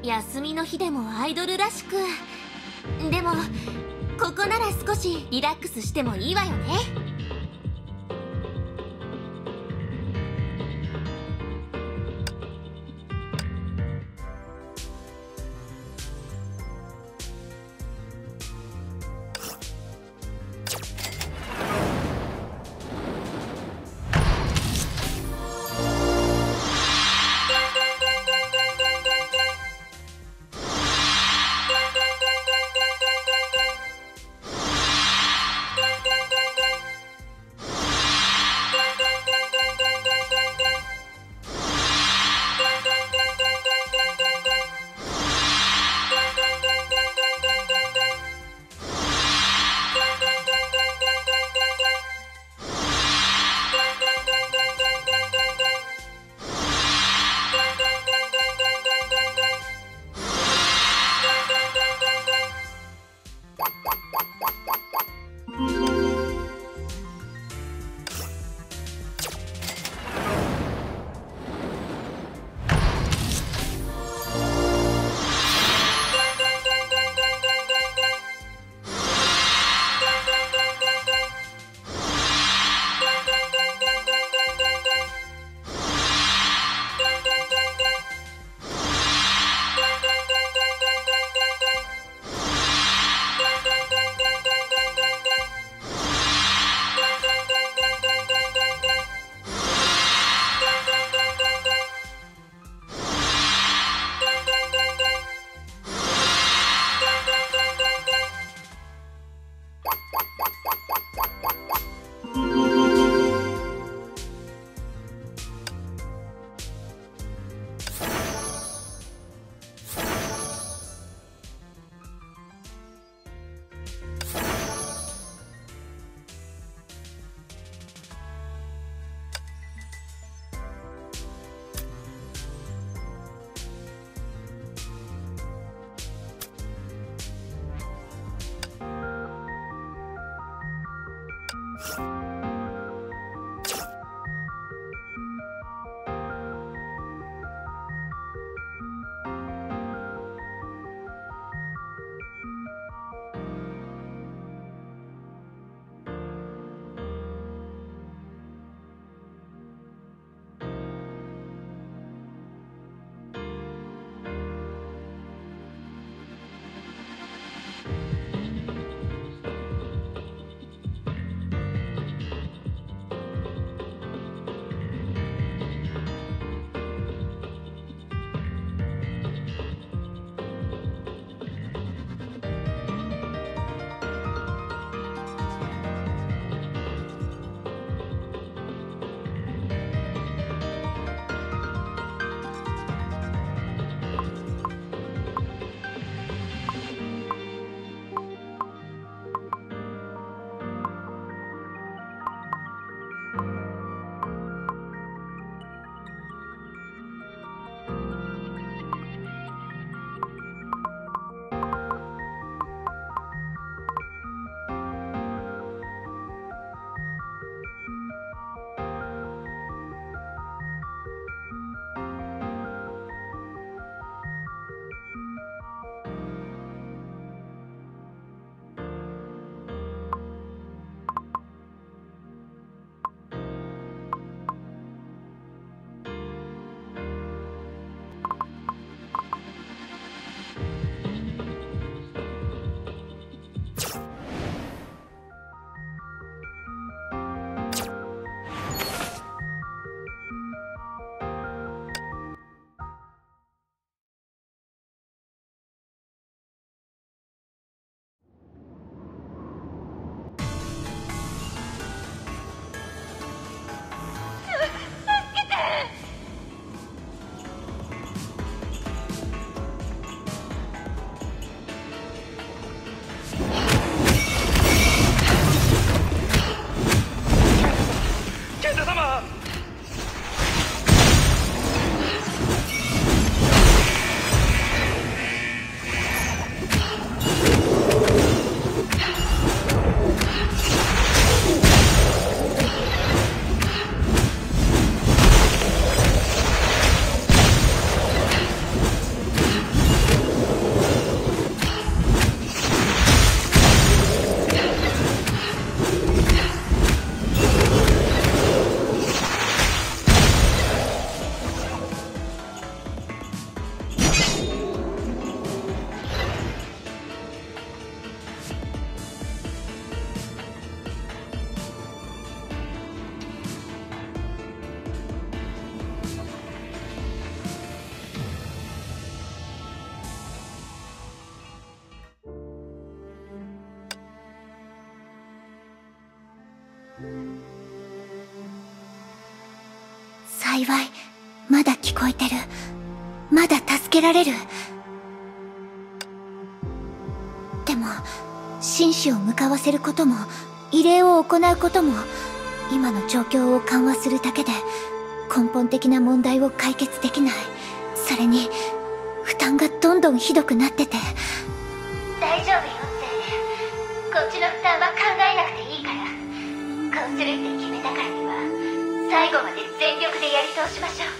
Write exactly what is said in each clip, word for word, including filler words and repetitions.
休みの日でもアイドルらしく。でもここなら少しリラックスしてもいいわよね。 こえてる。まだ助けられる。でも紳士を向かわせることも異例を行うことも今の状況を緩和するだけで根本的な問題を解決できない。それに負担がどんどんひどくなってて。大丈夫よってこっちの負担は考えなくていいから。こうするって決めたからには最後まで全力でやり通しましょう。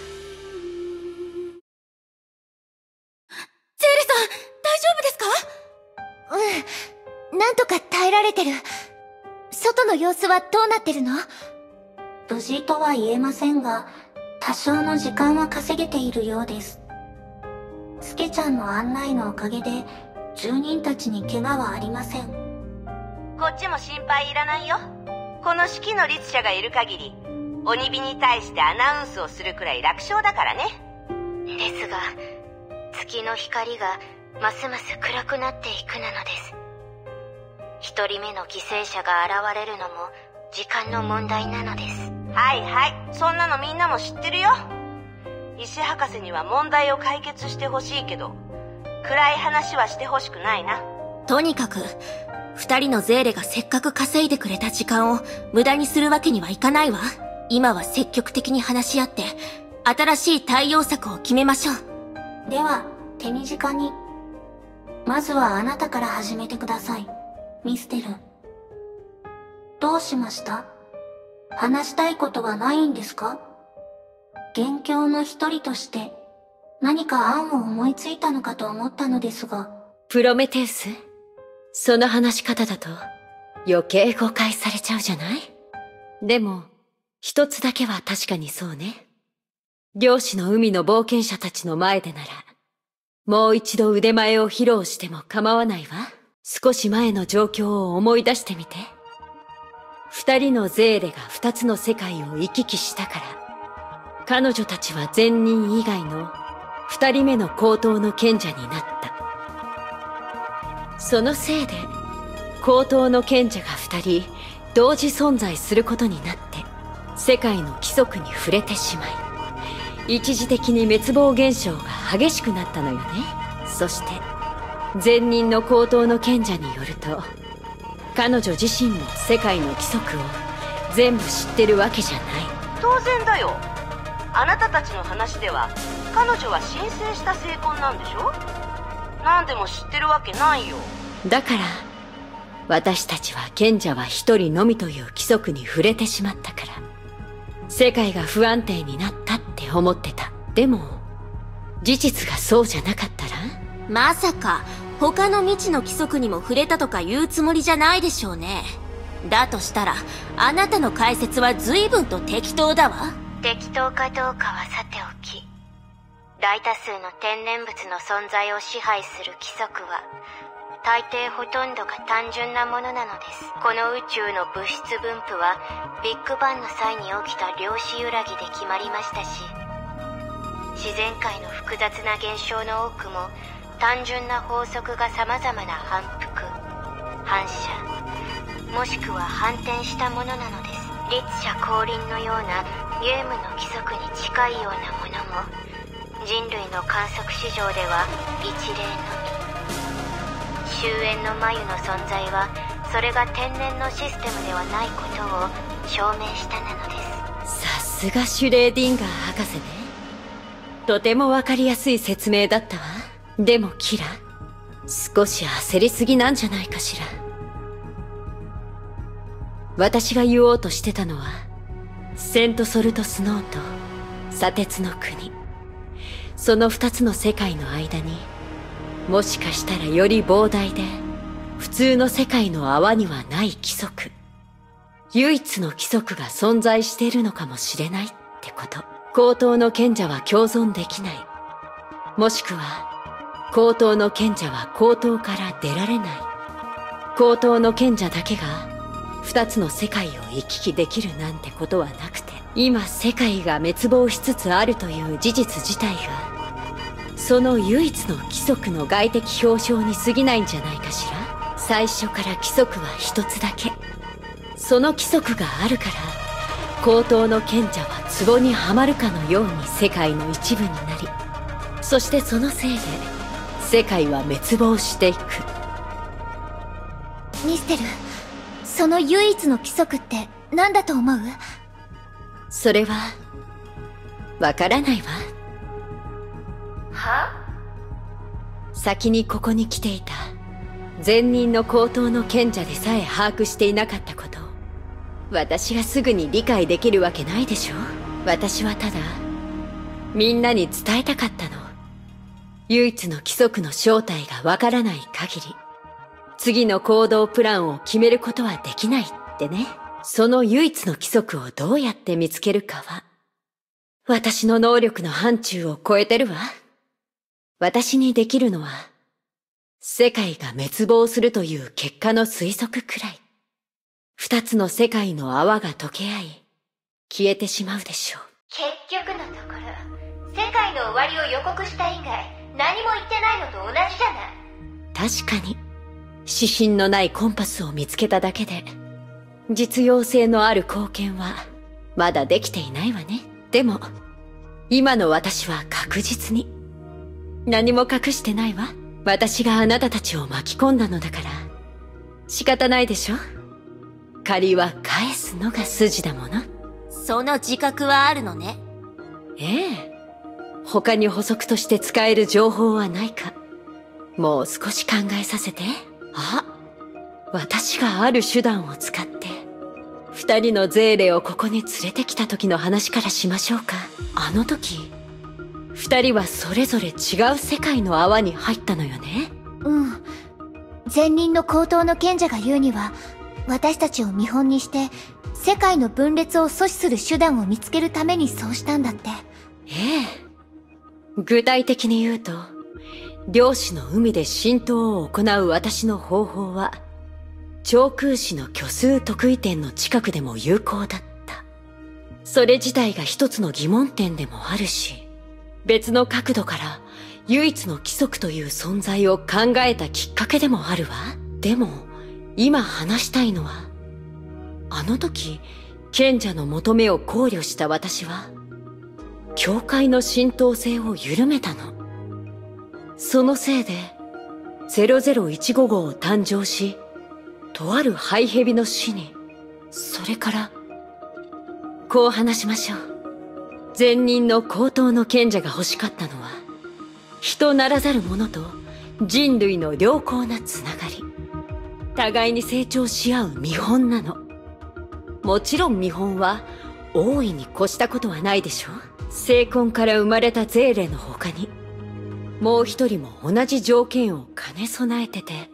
ゼーレさん、大丈夫ですか？ うん、なんとか耐えられてる。外の様子はどうなってるの？ 無事とは言えませんが、多少の時間は稼げているようです。スケちゃんの案内のおかげで、住人たちに怪我はありません。 こっちも心配いらないよ。この式の律者がいる限り、鬼火に対してアナウンスをするくらい楽勝だからね。 ですが、月の光がますます暗くなっていくなのです。一人目の犠牲者が現れるのも時間の問題なのです。 はいはい、そんなのみんなも知ってるよ。石博士には問題を解決してほしいけど、暗い話はしてほしくないな。 とにかく二人のゼーレがせっかく稼いでくれた時間を無駄にするわけにはいかないわ。今は積極的に話し合って新しい対応策を決めましょう。 では手短に、まずはあなたから始めてください。ミステル、どうしました？話したいことはないんですか？元凶の一人として何か案を思いついたのかと思ったのですが。 プロメテウス、その話し方だと余計誤解されちゃうじゃない？でも一つだけは確かにそうね。漁師の海の冒険者たちの前でならもう一度腕前を披露しても構わないわ。少し前の状況を思い出してみて。二人のゼーレが二つの世界を行き来したから、彼女たちは善人以外の二人目の高等の賢者になった。そのせいで高等の賢者が二人同時存在することになって、世界の規則に触れてしまい、一時的に滅亡現象が激しくなったのよね。そして善人の高等の賢者によると、彼女自身も世界の規則を全部知ってるわけじゃない。 当然だよ。あなたたちの話では彼女は申請した成婚なんでしょ？何でも知ってるわけないよ。 だから私たちは賢者は一人のみという規則に触れてしまったから、世界が不安定になったって思ってた。でも事実がそうじゃなかったら？ まさか他の未知の規則にも触れたとか言うつもりじゃないでしょうね。だとしたらあなたの解説は随分と適当だわ。 適当かどうかはさておき、大多数の天然物の存在を支配する規則は大抵ほとんどが単純なものなのです。この宇宙の物質分布はビッグバンの際に起きた量子揺らぎで決まりましたし、自然界の複雑な現象の多くも単純な法則が様々な反復、反射、もしくは反転したものなのです。律者降臨のようなゲームの規則に近いようなものも人類の観測史上では一例のみ。終焉の眉の存在はそれが天然のシステムではないことを証明したなのです。 さすがシュレーディンガー博士ね。とてもわかりやすい説明だったわ。でもキラ、少し焦りすぎなんじゃないかしら。私が言おうとしてたのは、セントソルトスノーと砂鉄の国、その二つの世界の間に、もしかしたらより膨大で普通の世界の泡にはない規則、唯一の規則が存在しているのかもしれないってこと。高等の賢者は共存できない。もしくは高等の賢者は高等から出られない。高等の賢者だけが二つの世界を行き来できるなんてことはなくて、今世界が滅亡しつつあるという事実自体がその唯一の規則の外的表彰に過ぎないんじゃないかしら。最初から規則は一つだけ。その規則があるから高等の賢者は壺にはまるかのように世界の一部になり、そしてそのせいで世界は滅亡していく。 ミステル、その唯一の規則って何だと思う？ それはわからないわ。 は？ 先にここに来ていた前任の高等の賢者でさえ把握していなかったことを私がすぐに理解できるわけないでしょ。私はただみんなに伝えたかったの。唯一の規則の正体がわからない限り次の行動プランを決めることはできないってね。その唯一の規則をどうやって見つけるかは私の能力の範疇を超えてるわ。私にできるのは世界が滅亡するという結果の推測くらい。二つの世界の泡が溶け合い消えてしまうでしょう。 結局のところ、世界の終わりを予告した以外何も言ってないのと同じじゃない。 確かに指針のないコンパスを見つけただけで実用性のある貢献はまだできていないわね。でも今の私は確実に何も隠してないわ。私があなたたちを巻き込んだのだから仕方ないでしょ。借りは返すのが筋だもの。 その自覚はあるのね。 ええ。他に補足として使える情報はないか。もう少し考えさせて。あ、私がある手段を使って二人のゼーレをここに連れてきた時の話からしましょうか。あの時二人はそれぞれ違う世界の泡に入ったのよね。 うん。前任の高等の賢者が言うには、私たちを見本にして世界の分裂を阻止する手段を見つけるためにそうしたんだって。 ええ。具体的に言うと、量子の海で浸透を行う私の方法は超空子の虚数特異点の近くでも有効だった。それ自体が一つの疑問点でもあるし、別の角度から唯一の規則という存在を考えたきっかけでもあるわ。でも今話したいのは、あの時賢者の求めを考慮した私は境界の浸透性を緩めたの。そのせいでゼロゼロいちご号を誕生し、とあるハイヘビの死に、それからこう話しましょう。前任の高等の賢者が欲しかったのは人ならざる者と人類の良好なつながり、互いに成長し合う見本なの。もちろん見本は大いに越したことはないでしょ。精魂から生まれたゼーレの他にもう一人も同じ条件を兼ね備えてて。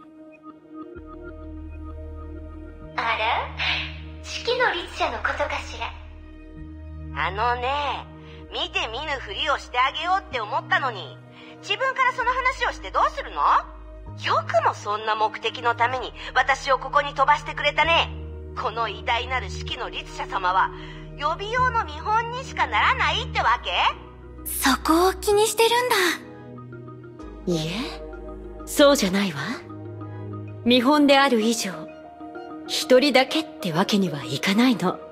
あら、式の律者のことかしら。あのね、見て見ぬふりをしてあげようって思ったのに、自分からその話をしてどうするの？よくもそんな目的のために私をここに飛ばしてくれたね。この偉大なる式の律者様は予備用の見本にしかならないってわけ？ そこを気にしてるんだ。 いえ、そうじゃないわ。見本である以上一人だけってわけにはいかないの。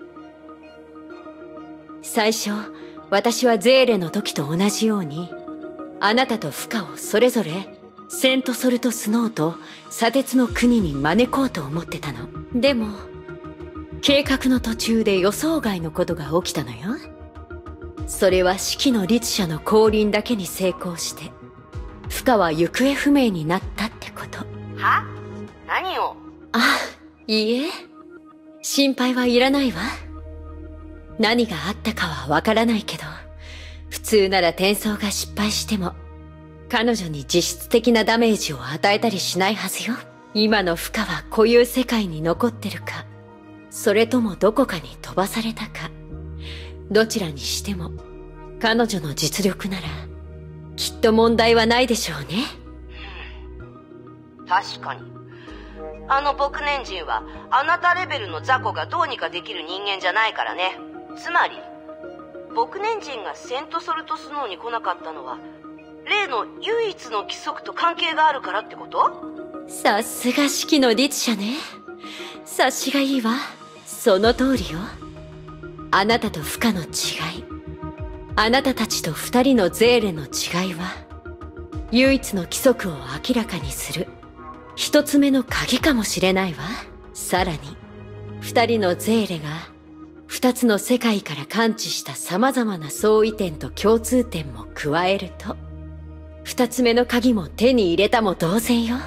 最初私はゼーレの時と同じようにあなたとフカをそれぞれセントソルトスノーと砂鉄の国に招こうと思ってたの。でも計画の途中で予想外のことが起きたのよ。それは式の律者の降臨だけに成功してフカは行方不明になったってこと。 は？何を？ あ、いいえ、心配はいらないわ。何があったかはわからないけど、普通なら転送が失敗しても彼女に実質的なダメージを与えたりしないはずよ。今のフカは固有世界に残ってるか、それともどこかに飛ばされたか、どちらにしても彼女の実力ならきっと問題はないでしょうね。 確かにあの牧年人はあなたレベルの雑魚がどうにかできる人間じゃないからね。つまり牧年人がセントソルトスノーに来なかったのは例の唯一の規則と関係があるからってこと？ さすが式の律者ね。察しがいいわ。その通りよ。 あなたとフカの違い、あなたたちと二人のゼーレの違いは、唯一の規則を明らかにする一つ目の鍵かもしれないわ。さらに、二人のゼーレが二つの世界から感知した様々な相違点と共通点も加えると、二つ目の鍵も手に入れたも同然よ。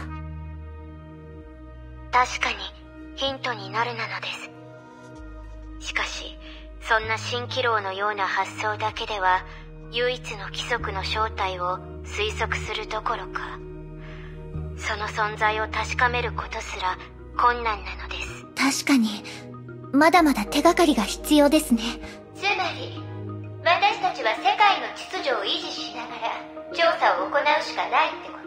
確かにヒントになるなのです。しかし、そんな蜃気楼のような発想だけでは、唯一の規則の正体を推測するどころか、その存在を確かめることすら困難なのです。 確かに、まだまだ手がかりが必要ですね。 つまり、私たちは世界の秩序を維持しながら調査を行うしかないってこと。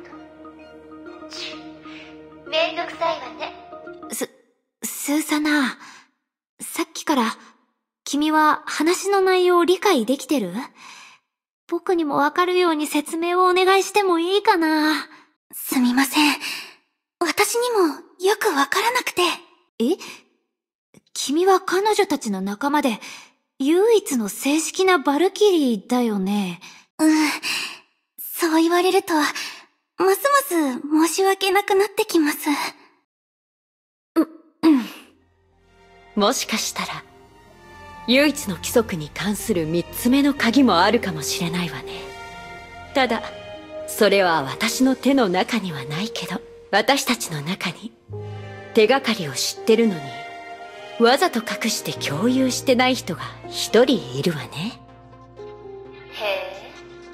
ちゅ、めんどくさいわね。 す、スーサナ、さっきから、君は話の内容を理解できてる？僕にもわかるように説明をお願いしてもいいかな？すみません。私にもよくわからなくて。え？君は彼女たちの仲間で、唯一の正式なバルキリーだよね。うん。そう言われると、ますます申し訳なくなってきます。 う、うん。もしかしたら、唯一の規則に関する三つ目の鍵もあるかもしれないわね。ただ、それは私の手の中にはないけど、私たちの中に手がかりを知ってるのに、わざと隠して共有してない人が一人いるわね。 へ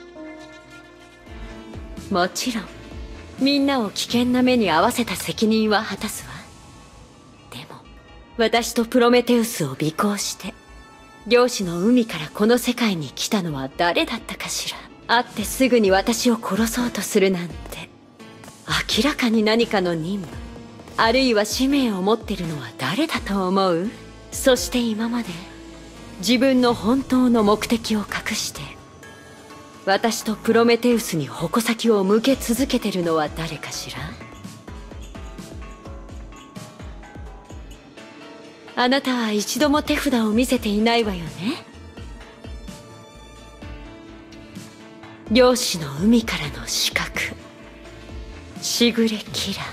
え。もちろん、みんなを危険な目に遭わせた責任は果たすわ。でも、私とプロメテウスを尾行して、漁師の海からこの世界に来たのは誰だったかしら。会ってすぐに私を殺そうとするなんて、明らかに何かの任務、あるいは使命を持ってるのは誰だと思う？そして今まで、自分の本当の目的を隠して、私とプロメテウスに矛先を向け続けてるのは誰かしら？あなたは一度も手札を見せていないわよね。漁師の海からの刺客、しぐれキラ。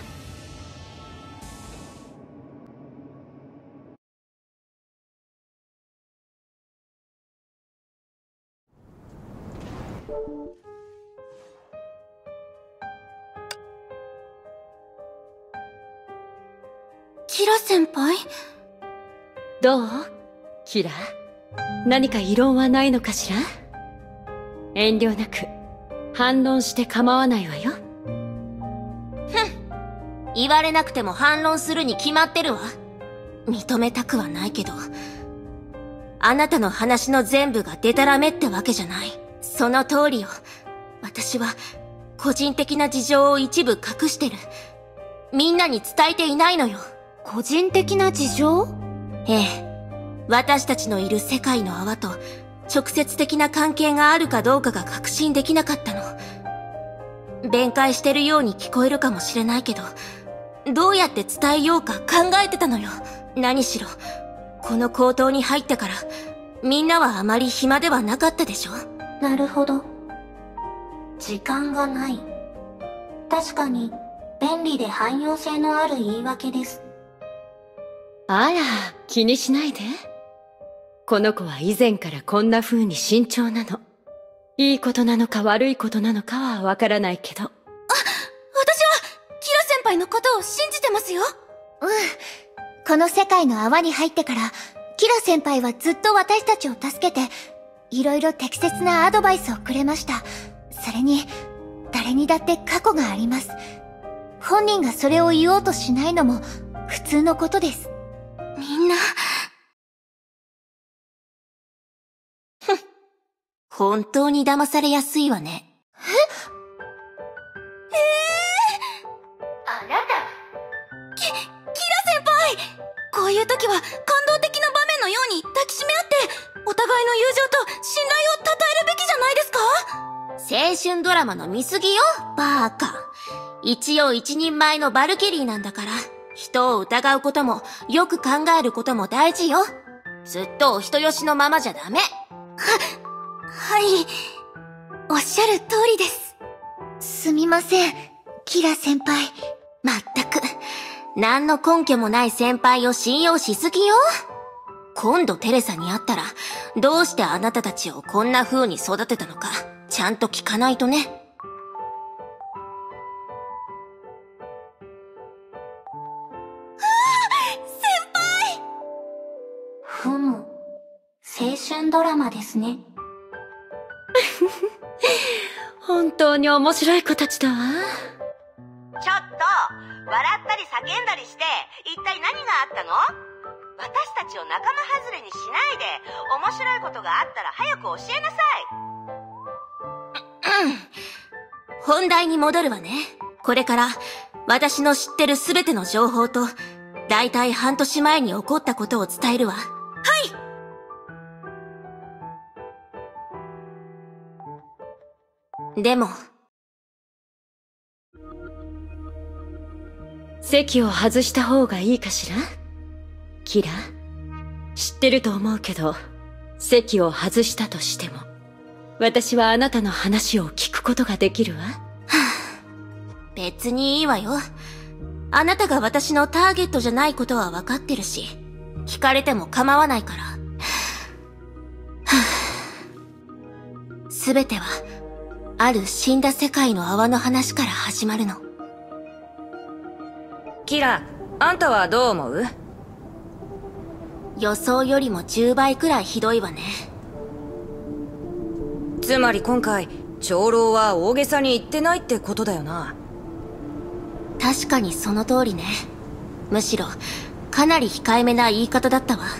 キラ先輩？ どう？キラ。何か異論はないのかしら？遠慮なく、反論して構わないわよ。 ふん。言われなくても反論するに決まってるわ。認めたくはないけど。あなたの話の全部がデタラメってわけじゃない。その通りよ。私は、個人的な事情を一部隠してる。みんなに伝えていないのよ。 個人的な事情？ ええ。私たちのいる世界の泡と直接的な関係があるかどうかが確信できなかったの。弁解してるように聞こえるかもしれないけど、どうやって伝えようか考えてたのよ。何しろ、この高等に入ってから、みんなはあまり暇ではなかったでしょ？ なるほど。時間がない。確かに、便利で汎用性のある言い訳です。 あら、気にしないで。この子は以前からこんな風に慎重なの。いいことなのか悪いことなのかはわからないけど。あ、私は、 キラ先輩のことを信じてますよ。うん。この世界の泡に入ってから、キラ先輩はずっと私たちを助けて、いろいろ適切なアドバイスをくれました。それに、誰にだって過去があります。本人がそれを言おうとしないのも、普通のことです。みんな、 ふん。本当に騙されやすいわね。 え？ええー、 あなた。 き、キラ先輩！こういう時は感動的な場面のように抱きしめ合って、お互いの友情と信頼を称えるべきじゃないですか？ 青春ドラマの見過ぎよ、バーカ。一応一人前のバルキリーなんだから。人を疑うことも、よく考えることも大事よ。 ずっとお人よしのままじゃダメ。は、 はい。おっしゃる通りです。すみません、キラ先輩。 まったく、何の根拠もない先輩を信用しすぎよ。今度テレサに会ったら、どうしてあなたたちをこんな風に育てたのか、ちゃんと聞かないとね。 ふむ、青春ドラマですね。 本当に面白い子たちだわ。 ちょっと、笑ったり叫んだりして、一体何があったの？私たちを仲間外れにしないで、面白いことがあったら早く教えなさい。うん。本題に戻るわね。これから、私の知ってるすべての情報と、だいたい半年前に起こったことを伝えるわ。はい。でも、 席を外した方がいいかしら？キラ、知ってると思うけど、席を外したとしても、私はあなたの話を聞くことができるわ。はあ、別にいいわよ。あなたが私のターゲットじゃないことは分かってるし、聞かれても構わないから。すべては、ある死んだ世界の泡の話から始まるの。 キラ、あんたはどう思う？ 予想よりもじゅうばいくらいひどいわね。 つまり今回、長老は大げさに言ってないってことだよな。 確かにその通りね。むしろ、かなり控えめな言い方だったわ。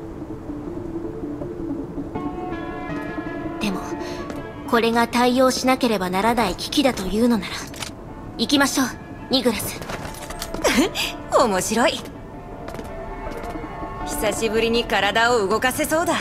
でも、これが対応しなければならない危機だというのなら、行きましょう、ニグラス。 面白い。久しぶりに体を動かせそうだ。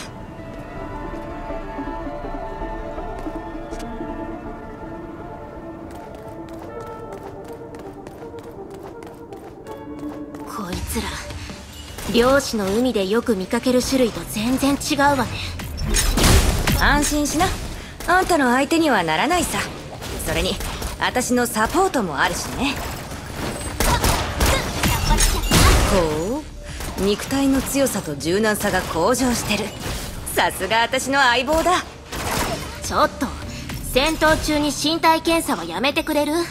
こいつら、漁師の海でよく見かける種類と全然違うわね。 安心しな。あんたの相手にはならないさ。それに、私のサポートもあるしね。ほう、肉体の強さと柔軟さが向上してる。さすが私の相棒だ。 ちょっと、戦闘中に身体検査はやめてくれる？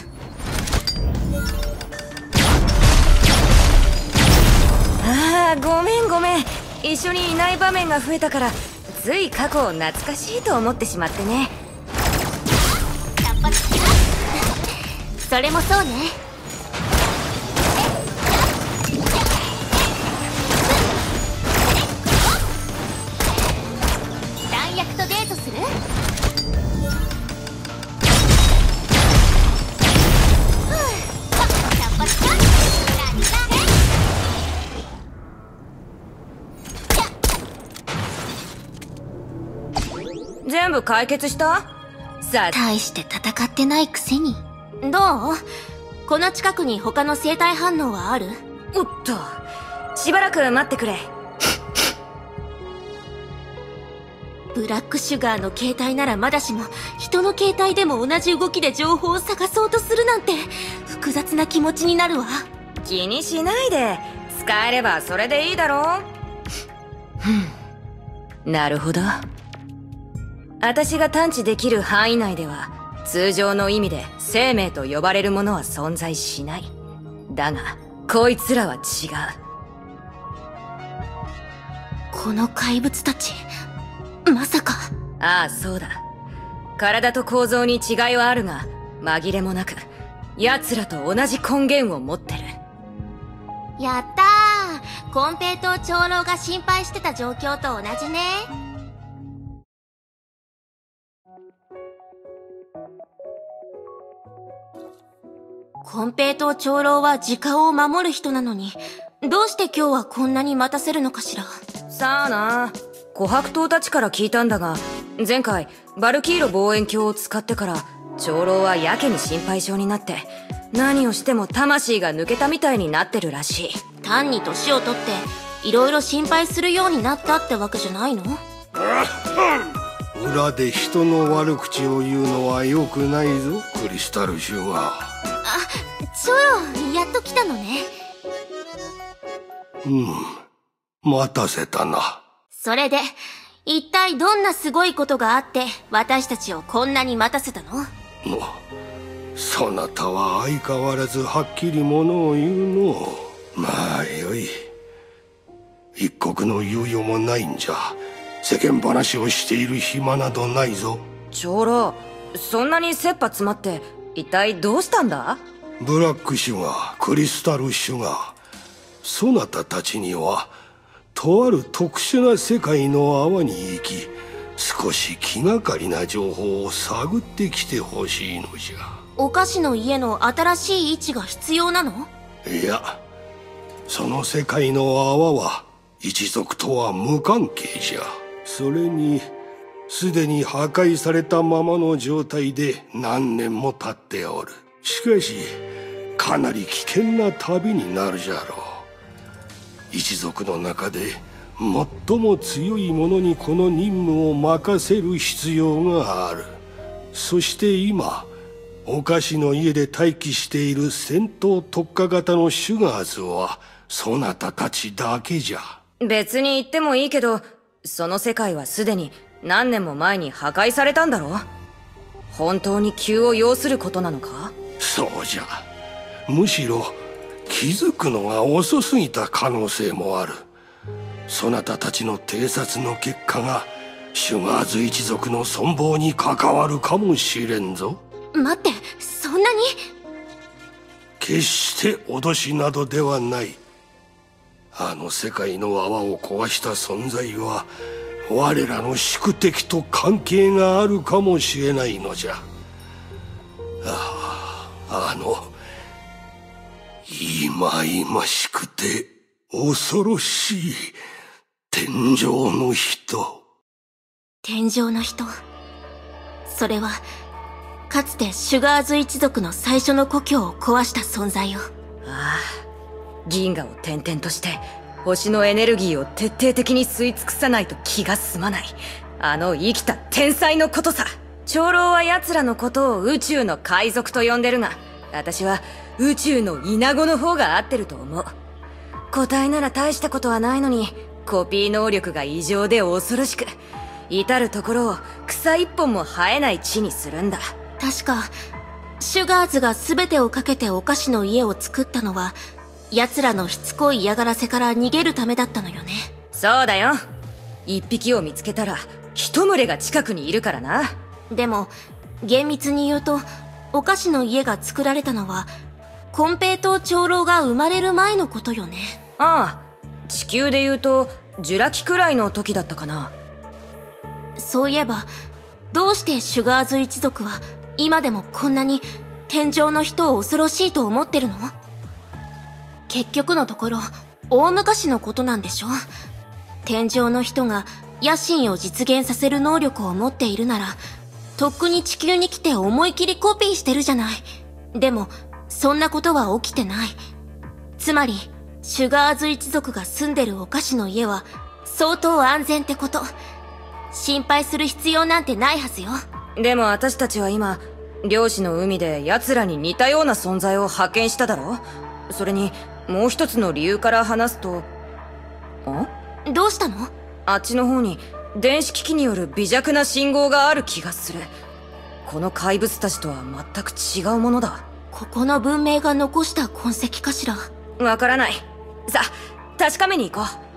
ああ、ごめんごめん。一緒にいない場面が増えたから、つい過去を懐かしいと思ってしまってね。 それもそうね。弾薬とデートする？ 全部解決した？さあ、 大して戦ってないくせに。どう？この近くに他の生体反応はある？ おっと、しばらく待ってくれ。 ブラックシュガーの携帯ならまだしも、人の携帯でも同じ動きで情報を探そうとするなんて、複雑な気持ちになるわ。 気にしないで。使えればそれでいいだろう。ふん。なるほど。私が探知できる範囲内では、通常の意味で生命と呼ばれるものは存在しない。だが、こいつらは違う。 この怪物たち、まさか。 ああ、そうだ。体と構造に違いはあるが、紛れもなく、奴らと同じ根源を持ってる。 やったー。コンペイトー長老が心配してた状況と同じね。コンペイトー長老は時間を守る人なのに、どうして今日はこんなに待たせるのかしら。 さあな。琥珀島たちから聞いたんだが、前回バルキーロ望遠鏡を使ってから長老はやけに心配性になって、何をしても魂が抜けたみたいになってるらしい。 単に年を取っていろいろ心配するようになったってわけじゃないの？ 裏で人の悪口を言うのは良くないぞ、クリスタルシュガー。 あ、チョロ、やっと来たのね。 うん、待たせたな。 それで、一体どんなすごいことがあって、私たちをこんなに待たせたの？ そなたは相変わらずはっきりものを言うの。まあよい。一刻の猶予もないんじゃ。世間話をしている暇などないぞ。 長老、そんなに切羽詰まって一体どうしたんだ？ ブラックシュガー、クリスタルシュガー、そなたたちにはとある特殊な世界の泡に行き、少し気がかりな情報を探ってきてほしいのじゃ。 お菓子の家の新しい位置が必要なの？ いや、その世界の泡は一族とは無関係じゃ。それにすでに破壊されたままの状態で何年も経っておる。しかしかなり危険な旅になるじゃろう。一族の中で最も強い者にこの任務を任せる必要がある。そして今お菓子の家で待機している戦闘特化型のシュガーズはそなたたちだけじゃ。 別に言ってもいいけど、その世界はすでに何年も前に破壊されたんだろ？本当に急を要することなのか？ そうじゃ。むしろ気づくのが遅すぎた可能性もある。そなたたちの偵察の結果がシュガーズ一族の存亡に関わるかもしれんぞ。 待って、そんなに？ 決して脅しなどではない。あの世界の泡を壊した存在は我らの宿敵と関係があるかもしれないのじゃ。ああ、あの忌々しくて恐ろしい天上の人。 天上の人。それはかつてシュガーズ一族の最初の故郷を壊した存在よ。 ああ、銀河を転々として星のエネルギーを徹底的に吸い尽くさないと気が済まない、あの生きた天才のことさ。長老は奴らのことを宇宙の海賊と呼んでるが、私は宇宙のイナゴの方が合ってると思う。個体なら大したことはないのにコピー能力が異常で恐ろしく、至るところを草一本も生えない地にするんだ。 確かシュガーズが全てをかけてお菓子の家を作ったのは奴らのしつこい嫌がらせから逃げるためだったのよね。 そうだよ。一匹を見つけたら一群れが近くにいるからな。 でも厳密に言うとお菓子の家が作られたのはコンペイトー長老が生まれる前のことよね。 ああ、地球で言うとジュラ紀くらいの時だったかな。 そういえばどうしてシュガーズ一族は今でもこんなに天上の人を恐ろしいと思ってるの？結局のところ大昔のことなんでしょ？天上の人が野心を実現させる能力を持っているならとっくに地球に来て思い切りコピーしてるじゃない。でもそんなことは起きてない。つまりシュガーズ一族が住んでるお菓子の家は相当安全ってこと。心配する必要なんてないはずよ。 でも私たちは今漁師の海で奴らに似たような存在を発見しただろ。それにもう一つの理由から話すと、ん？ どうしたの？ あっちの方に電子機器による微弱な信号がある気がする。この怪物たちとは全く違うものだ。 ここの文明が残した痕跡かしら？ わからない。さあ、確かめに行こう。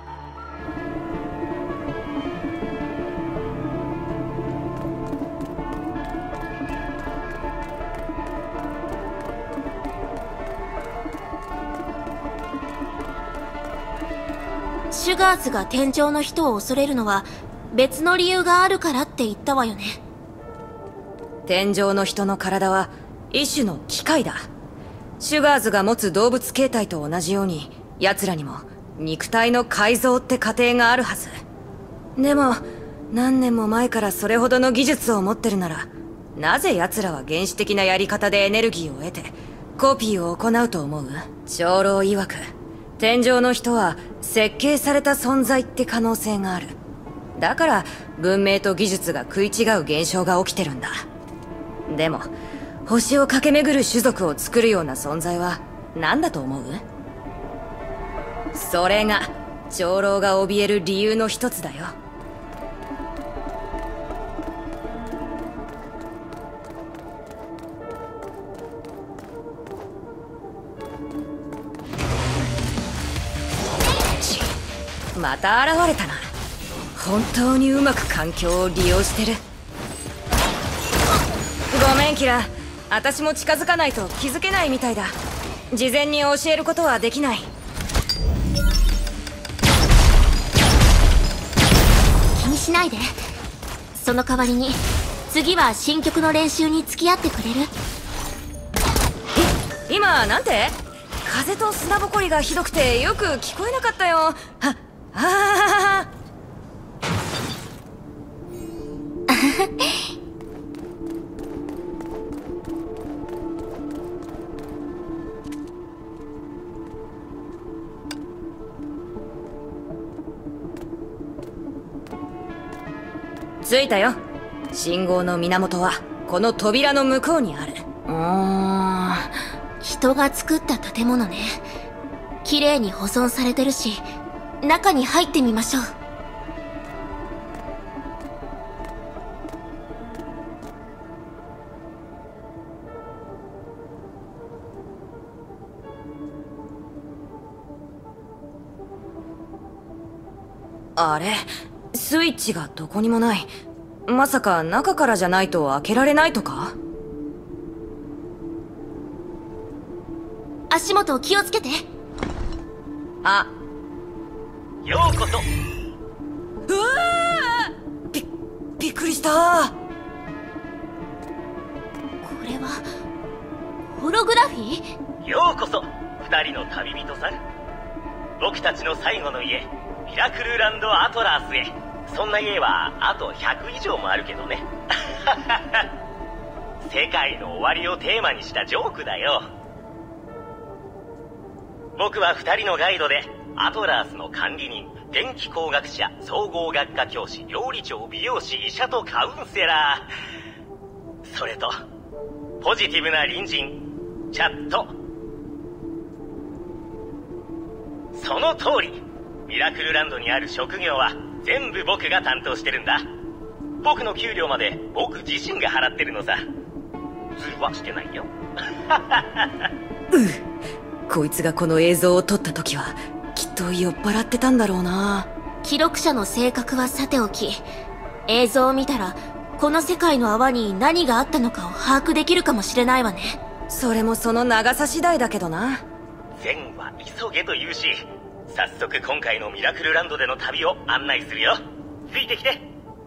シュガーズが天上の人を恐れるのは別の理由があるからって言ったわよね。 天上の人の体は一種の機械だ。シュガーズが持つ動物形態と同じように奴らにも肉体の改造って過程があるはず。でも何年も前からそれほどの技術を持ってるなら、なぜ奴らは原始的なやり方でエネルギーを得てコピーを行うと思う？長老曰く天上の人は設計された存在って可能性がある。だから文明と技術が食い違う現象が起きてるんだ。でも星を駆け巡る種族を作るような存在は何だと思う？それが長老が怯える理由の一つだよ。また現れたな。本当にうまく環境を利用してる。ごめんキラ、私も近づかないと気づけないみたいだ。事前に教えることはできない。 気にしないで。その代わりに次は新曲の練習に付き合ってくれる？ え、今なんて？風と砂ぼこりがひどくてよく聞こえなかったよ。はっああ着いたよ。信号の源はこの扉の向こうにある。 うーん、人が作った建物ね。綺麗に保存されてるし、中に入ってみましょう。 あれ、スイッチがどこにもない。まさか中からじゃないと開けられないとか？ 足元気をつけて。 あ、 ようこそ。 うわー！び、びっくりした。 これはホログラフィー？ ようこそ二人の旅人さん。僕たちの最後の家、ミラクルランドアトラースへ。そんな家はあとひゃく以上もあるけどね。世界の終わりをテーマにしたジョークだよ。僕は二人のガイドでアトラースの管理人、電気工学者、総合学科教師、料理長、美容師、医者とカウンセラー、それとポジティブな隣人チャット。その通り、ミラクルランドにある職業は全部僕が担当してるんだ。僕の給料まで僕自身が払ってるのさ。ずるはしてないよ。 うこいつがこの映像を撮った時はきっと酔っ払ってたんだろうな。 記録者の性格はさておき、映像を見たらこの世界の泡に何があったのかを把握できるかもしれないわね。 それもその長さ次第だけどな。 善は急げと言うし、早速今回のミラクルランドでの旅を案内するよ。ついてきて。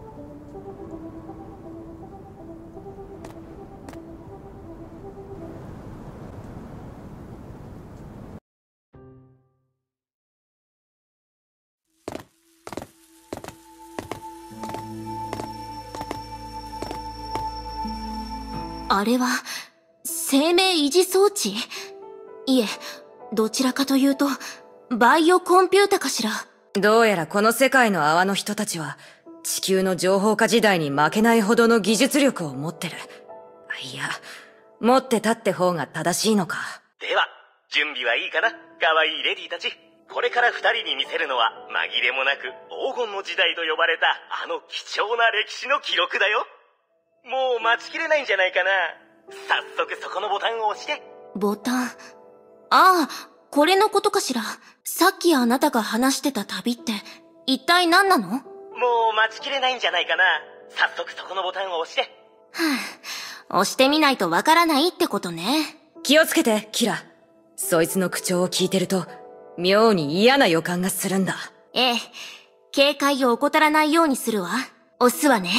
あれは生命維持装置？いえ、どちらかというとバイオコンピュータかしら。 どうやらこの世界の泡の人たちは地球の情報化時代に負けないほどの技術力を持ってる。いや、持ってたって方が正しいのか。 では準備はいいかな、可愛いレディーたち。これから二人に見せるのは紛れもなく黄金の時代と呼ばれたあの貴重な歴史の記録だよ。もう待ちきれないんじゃないかな。早速そこのボタンを押して。 ボタン？ああ、これのことかしら。さっきあなたが話してた旅って一体何なの？ もう待ちきれないんじゃないかな。早速そこのボタンを押して。 はぁ、押してみないとわからないってことね。 気をつけて、キラ。そいつの口調を聞いてると妙に嫌な予感がするんだ。 ええ、警戒を怠らないようにするわ。押すわね。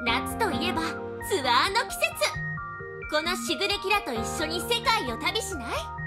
夏といえばツアーの季節。このしぐれキラと一緒に世界を旅しない？